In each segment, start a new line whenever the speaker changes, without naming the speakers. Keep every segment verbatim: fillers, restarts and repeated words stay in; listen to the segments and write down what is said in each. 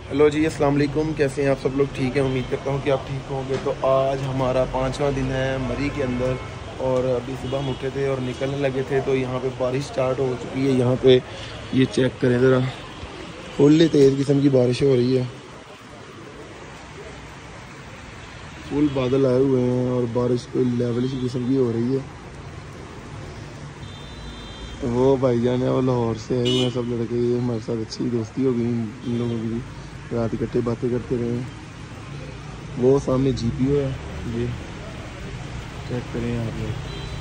Hello जी, अस्सलाम वालेकुम। कैसे हैं आप सब लोग? ठीक हैं, उम्मीद करता हूँ कि आप ठीक होंगे। तो आज हमारा पाँचवा दिन है मरी के अंदर और अभी सुबह हम उठे थे और निकलने लगे थे तो यहाँ पे बारिश स्टार्ट हो चुकी है। यहाँ पे ये चेक करें ज़रा, फुल तेज़ किस्म की बारिश हो रही है। फुल बादल आए हुए हैं और बारिश कोई लेवल किस्म की हो रही है। वो भाईजान है, वो लाहौर से आए हुए हैं सब लड़के। ये हमारे साथ अच्छी दोस्ती हो गई इन लोगों की, रात इकट्ठे बातें करते रहे। वो सामने जीपीओ है, ये चेक करें आप लोग।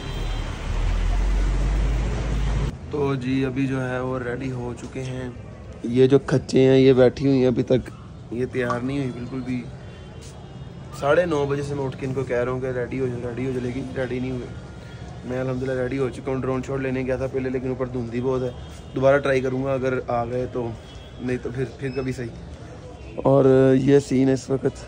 तो जी अभी जो है वो रेडी हो चुके हैं। ये जो खच्चे हैं ये बैठी हुई हैं, अभी तक ये तैयार नहीं हुई बिल्कुल भी। साढ़े नौ बजे से मैं उठ के इनको कह रहा हूँ कि रेडी हो जाओ रेडी हो जाओ, लेकिन रेडी नहीं हुए। मैं अल्हम्दुलिल्लाह रेडी हो चुका हूँ। ड्रोन शॉट लेने गया था पहले, लेकिन ऊपर धुंधी बहुत है। दोबारा ट्राई करूँगा अगर आ गए तो, नहीं तो फिर फिर कभी सही। और ये सीन है इस वक्त,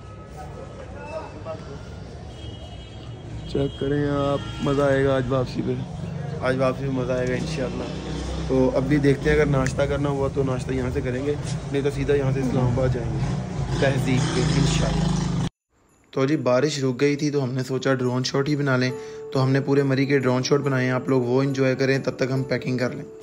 चेक करें आप। मज़ा आएगा आज वापसी पे, आज वापसी में मज़ा आएगा इंशाल्लाह। तो अभी देखते हैं, अगर नाश्ता करना हुआ तो नाश्ता यहाँ से करेंगे, नहीं तो सीधा यहाँ से इस्लामाबाद जाएंगे तहजीब के इंशाल्लाह। तो जी बारिश रुक गई थी तो हमने सोचा ड्रोन शॉट ही बना लें। तो हमने पूरे मरी के ड्रोन शॉट बनाए हैं, आप लोग वो एंजॉय करें, तब तक हम पैकिंग कर लें।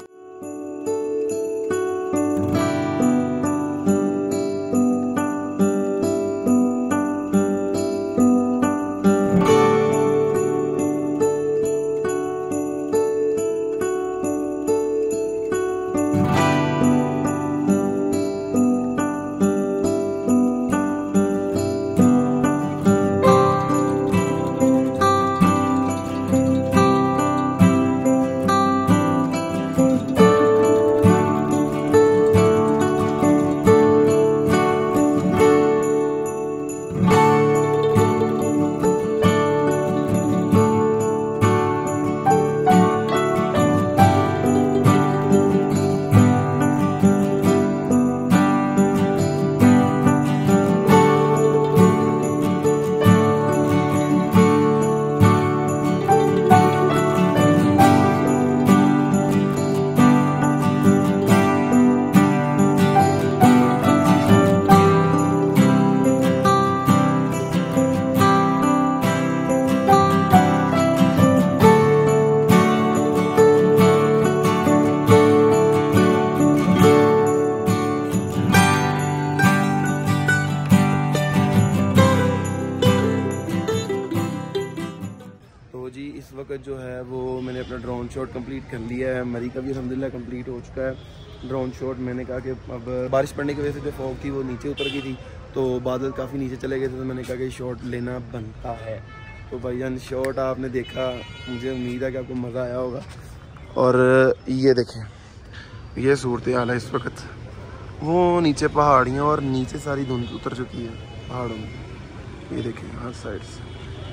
जी इस वक्त जो है वो मैंने अपना ड्रोन शॉट कंप्लीट कर लिया है। मरी का भी अल्हम्दुलिल्लाह कंप्लीट हो चुका है ड्रोन शॉट। मैंने कहा कि अब बारिश पड़ने की वजह से जो फॉग थी वो नीचे उतर गई थी, तो बादल काफ़ी नीचे चले गए थे, तो मैंने कहा कि शॉट लेना बनता है। तो भाईजान शॉट आपने देखा, मुझे उम्मीद है कि आपको मज़ा आया होगा। और ये देखें, ये सूरत हाल है इस वक्त। वो नीचे पहाड़ियाँ और नीचे सारी धुंध उतर चुकी है पहाड़ों में, ये देखें हर साइड से।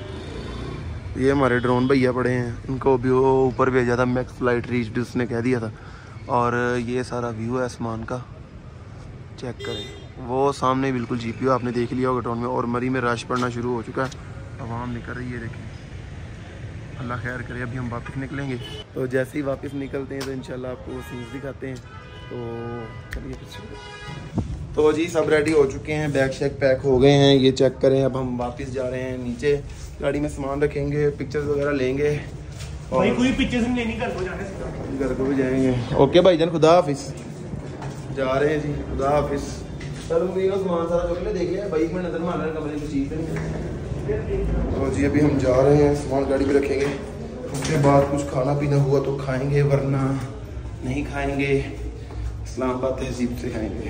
ये हमारे ड्रोन भैया पड़े हैं, इनको भी वो ऊपर भेजा था, मैक्स फ्लाइट रीच्ड उसने कह दिया था। और ये सारा व्यू है आसमान का, चेक करें। वो सामने बिल्कुल जीपीओ आपने देख लिया होगा टाउन में। और मरी में रश पड़ना शुरू हो चुका है, आवाम निकल रही है, देखें। अल्लाह खैर करे, अभी हम वापस निकलेंगे। तो जैसे ही वापस निकलते हैं तो इंशाल्लाह आपको वो सीन्स दिखाते हैं। तो चलिए पीछे। तो जी सब रेडी हो चुके हैं, बैग शैग पैक हो गए हैं, ये चेक करें। अब हम वापस जा रहे हैं नीचे, गाड़ी में सामान रखेंगे, पिक्चर्स वगैरह लेंगे और
भाई कोई पिक्चर्स नहीं लेनी, घर को जाने से
घर को भी जाएंगे। ओके भाईजान, खुदा हाफिज। जा रहे हैं जी, खुदा हाफिज। चलो मेरा सामान सारा चुक ले, देख लिया बाइक में नजर मार रहा है, कमरे में चीज नहीं। तो जी अभी हम जा रहे हैं, सामान गाड़ी में रखेंगे, उसके बाद कुछ खाना पीना हुआ तो खाएंगे, वरना नहीं खाएंगे। इस्लामाबाद तहजीब से खाएंगे।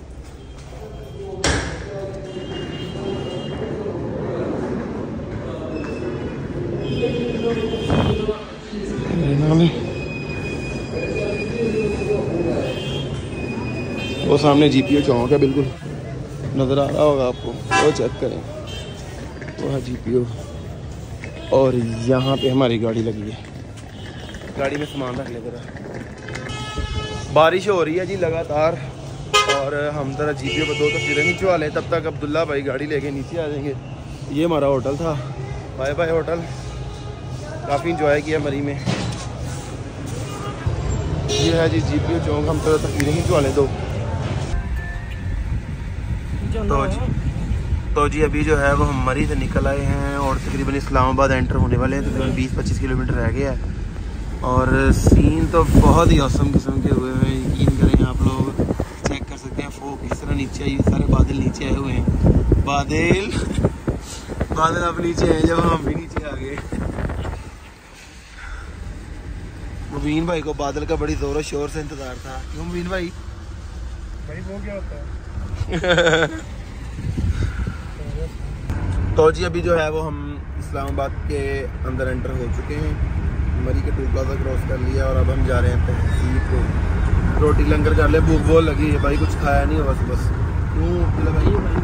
वो सामने जीपीओ चौक है, बिल्कुल नज़र आ रहा होगा आपको, वो चेक करें, वो है जीपीओ। और यहाँ पे हमारी गाड़ी लगी है, गाड़ी में सामान रख ले जरा। बारिश हो रही है जी लगातार, और हम जरा जीपीओ पर दो तस्वीरें खिंचवा लें, तब तक अब्दुल्ला भाई गाड़ी लेके नीचे आ जाएंगे। ये हमारा होटल था, बाय बाय होटल। काफ़ी इंजॉय किया मरी में। ये है जी जीपीओ चौक, हम थोड़ा तस्वीरें खिंचवा लें दो। तो जी तो जी अभी जो है वो हम मरी से निकल आए हैं और तकरीबन इस्लामाबाद एंटर होने वाले हैं। तकरीबन बीस पच्चीस किलोमीटर रह गया है और सीन तो बहुत ही औसम किस्म के हुए हैं। यकीन करें आप लोग चेक कर सकते हैं फोक इस तरह नीचे आई, सारे बादल नीचे आए हुए हैं। बादल बादल अब नीचे हैं जब हम भी नीचे आ गए। मुबीन भाई को बादल का बड़ी जोरों शोर से इंतजार था। क्यों मुबीन भाई?
भाई वो क्या होता है?
तो जी अभी जो है वो हम इस्लामाबाद के अंदर एंटर हो चुके हैं। मरी के टू प्लाजा क्रॉस कर लिया और अब हम जा रहे हैं तहसील को। रोटी लंगर कर ले, भूख बहुत लगी है भाई, कुछ खाया नहीं बस बस क्यों भाई।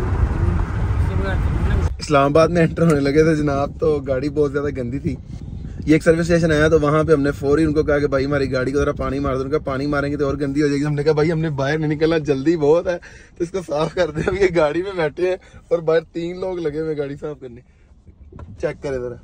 इस्लामाबाद में एंटर होने लगे थे जनाब तो गाड़ी बहुत ज़्यादा गंदी थी। ये एक सर्विस स्टेशन आया तो वहाँ पे हमने फौरी उनको कहा कि भाई हमारी गाड़ी को जरा पानी मार दो। उनका पानी मारेंगे तो और गंदी हो जाएगी। हमने कहा भाई हमने बाहर नहीं निकलना, जल्दी बहुत है तो इसको साफ कर दे। हम ये गाड़ी में बैठे हैं और बाहर तीन लोग लगे हुए गाड़ी साफ करने। चेक करें जरा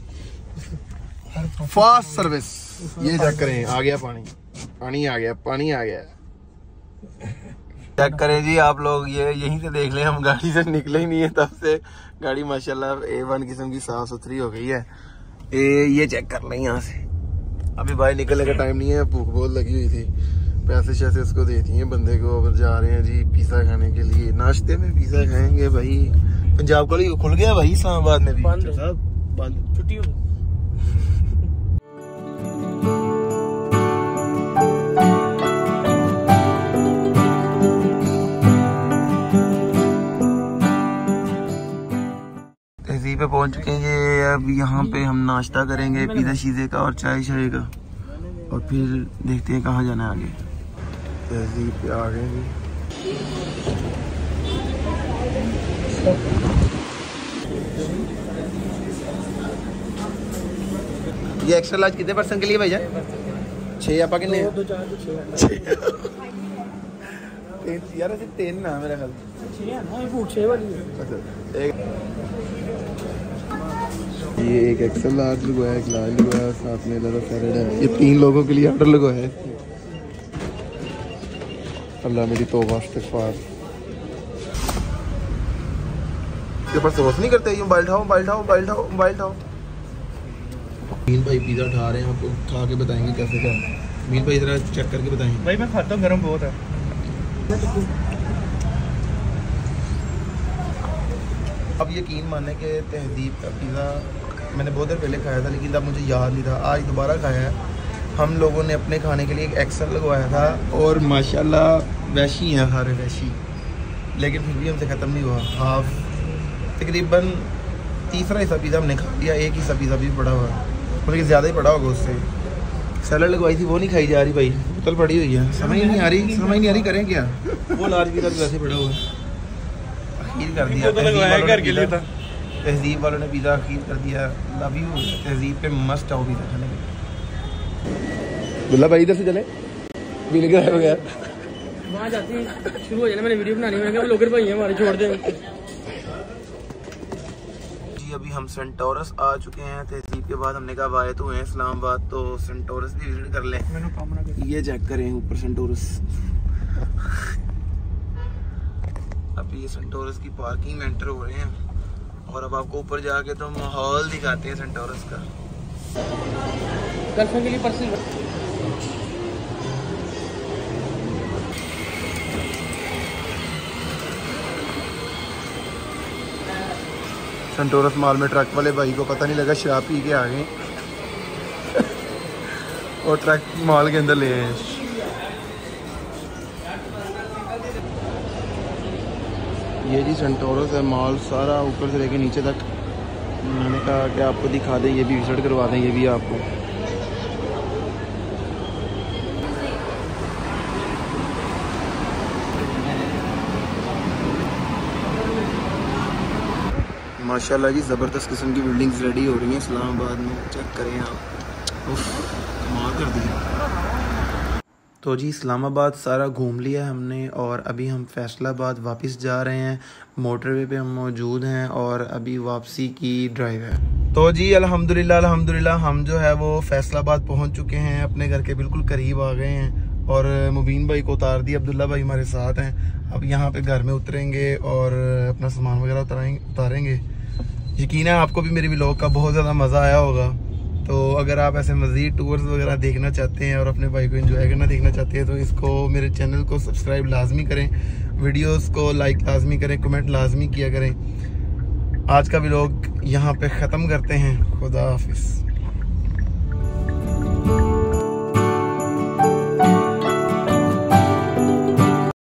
फास्ट सर्विस, ये चेक करें। आ गया पानी, पानी आ गया, पानी आ गया। चेक करें जी आप लोग, ये यहीं से देख लें, हम गाड़ी से निकले ही नहीं है तब से। गाड़ी माशाल्लाह ए वन किस्म की साफ सुथरी हो गई है। ए, ये चेक कर लें यहाँ से। अभी भाई निकलने का टाइम नहीं है, भूख बहुत लगी हुई थी। पैसे शैसे उसको देती हैं बंदे को। अब जा रहे हैं जी पिज़्ज़ा खाने के लिए। नाश्ते में पिज़्ज़ा खाएंगे भाई। पंजाब का खुल गया भाई इस्लामाबाद में भी साहब, बंद छुट्टी हो। तहजीब पे पहुंच चुके हैं। अब यहाँ पे हम नाश्ता करेंगे पिज़्ज़ा शीज़े का और चाय शाय का और फिर देखते हैं कहाँ जाना है आगे। तहजीब पे आ गए जी। ये एक्स्ट्रा लार्ज कितने पर्सन के लिए भैया? छः आपा कितने? यार ऐसे तीन ना मेरा ख्याल ये एक एक्सेल लार्ज लगवाया, एक लार्ज लगवाया, साथ में ज़्यादा सैलेड है। ये तीन लोगों के लिए ऑर्डर लगवाया है। अल्लाह मेरी तौबा इस्तिग़फ़ार। इसके ऊपर सोच नहीं करते? ये मोबाइल उठाओ, मोबाइल उठाओ, मोबाइल उठाओ, मोबाइल उठाओ। मीन भाई पिज़्ज़ा उठा रहे हैं, आपको खा के बताएंगे कैसे क्या। मीन भाई जरा चेक करके बताएंगे।
भाई मैं खाता हूँ, गर्म बहुत है।
अब यकीन माने कि तहजीब का पिज़्ज़ा मैंने बहुत देर पहले खाया था लेकिन तब मुझे याद नहीं था। आज दोबारा खाया है। हम लोगों ने अपने खाने के लिए एक एक्सेल लगवाया था और माशाल्लाह वैशी हैं सारे वैशी, लेकिन फिर भी हमसे ख़त्म नहीं हुआ। हाफ तकरीबन तीसरा हिस्सा पिज़्ज़ा हमने खा लिया, एक हिस्सा पिज़्ज़ा भी पड़ा हुआ, बल्कि ज़्यादा ही पड़ा होगा उससे। सैलड लगवाई थी वो नहीं खाई जा रही भाई, बोतल पड़ी हुई है, समझ नहीं आ रही समझ नहीं आ रही करें क्या। वो लार्ज पिज़्ज़ा भी वैसे पड़ा हुआ है, अखीर कर दिया। तहजीब वालों ने पिज़्ज़ा अखीर कर दिया। लव यू तहजीब पे मस्ट आओ पिज़्ज़ा खाने में। बुल्ला भाई इधर से चले बिल का हो गया
वहाँ जाती शुरू हो जाना। मैंने वीडियो बनानी है, लोगर भाई हमारे छोड़ दे
जी। अभी हम सेंटोरस आ चुके हैं। तहजीब के बाद हमने कहा आए तो हुए इस्लामाबाद तो सेंटोरस भी विजिट कर लें। ये चेक करें ऊपर सेंटोरस। अभी ये सेंटोरस की पार्किंग में एंटर हो रहे हैं और अब आपको ऊपर जाके तो माहौल दिखाते हैं सेंटोरस का।
गर्लफ्रेंड के लिए पर्सनल
सेंटोरस मॉल में ट्रक वाले भाई को पता नहीं लगा शराब पी के आ गए और ट्रक मॉल के अंदर ले आए। ये जी सेंटोरस है मॉल, सारा ऊपर से लेके नीचे तक। मैंने कहा कि आपको दिखा दें, ये भी विजिट करवा दें ये भी आपको। माशाल्लाह जी ज़बरदस्त किस्म की बिल्डिंग्स रेडी हो रही हैं इस्लामाबाद में। चेक करें आप, उफ कमाल कर दिया। तो जी इस्लामाबाद सारा घूम लिया हमने और अभी हम फैसलाबाद वापस जा रहे हैं। मोटरवे पे हम मौजूद हैं और अभी वापसी की ड्राइव है। तो जी अल्हम्दुलिल्लाह अल्हम्दुलिल्लाह हम जो है वो फैसलाबाद पहुंच चुके हैं, अपने घर के बिल्कुल करीब आ गए हैं और मुबीन भाई को उतार दिया, अब्दुल्ला भाई हमारे साथ हैं। अब यहाँ पे घर में उतरेंगे और अपना सामान वगैरह उतारेंगे उतारेंगे यकीन है आपको भी मेरी व्लॉग का बहुत ज़्यादा मज़ा आया होगा। तो अगर आप ऐसे मज़ीद टूर्स वगैरह देखना चाहते हैं और अपने भाई को एंजॉय करना देखना चाहते हैं तो इसको मेरे चैनल को सब्सक्राइब लाजमी करें, वीडियोस को लाइक लाजमी करें, कमेंट लाजमी किया करें। आज का व्लॉग यहाँ पे ख़त्म करते हैं। खुदा हाफिज़।